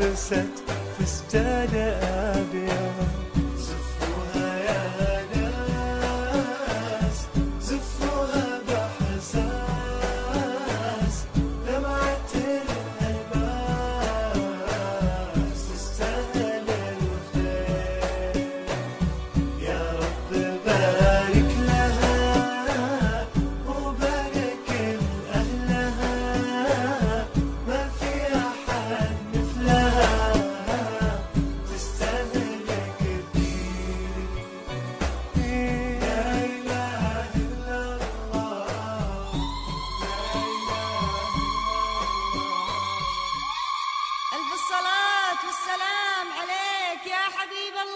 لبست فستان أبيض. زفوها يا ناس زفوها بحساس، دمعة الألماس تستاهل الخير. يا رب بارك لها وبارك لأهلها، ما في أحد مثلها تستاهل كثير. لا إله إلا الله، لا إله. ألف الصلاة والسلام عليك يا حبيب الله.